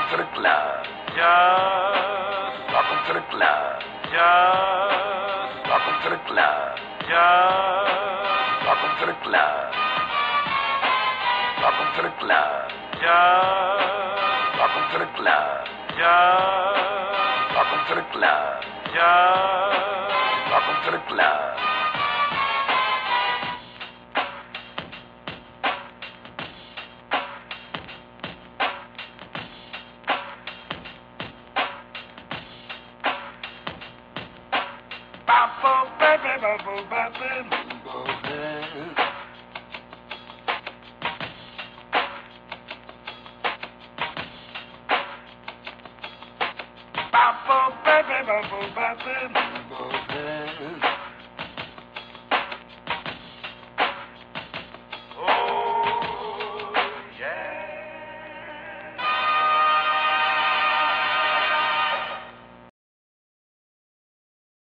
to the club. Just welcome to the club. Just welcome to the club. Just welcome to the club. Welcome to the club. Just welcome to the club. Just welcome to the club. Just welcome to the club.